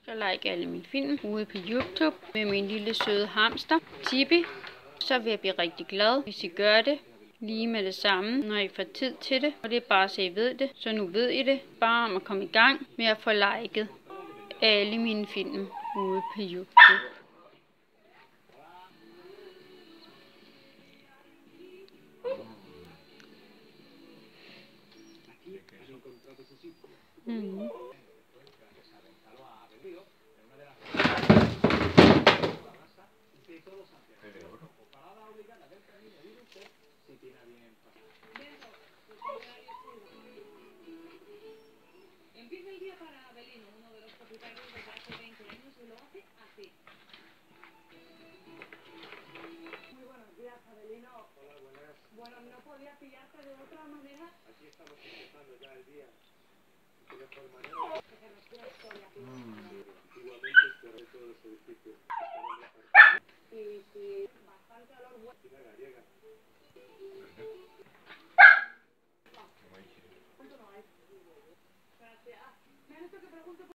og like alle mine film ude på YouTube med min lille søde hamster, Tippy. Så vil jeg blive rigtig glad, hvis I gør det lige med det samme, når I får tid til det. Og det er bare så I ved det. Så nu ved I det. Bare om at komme i gang med at få liket alle mine film ude på YouTube. Empieza el día para Abelino, uno de los propietarios desde hace 20 años, y lo hace así. Muy buenos días, Abelino. Hola, buenas. Bueno, no podía pillarte de otra manera. Aquí estamos empezando ya el día. De mejor manera. Que se respira historia. Antiguamente cerré todos los edificios. Y si bastante olor bueno. La gallega. ¿Cuánto no hay? Gracias. Me han hecho que pregunte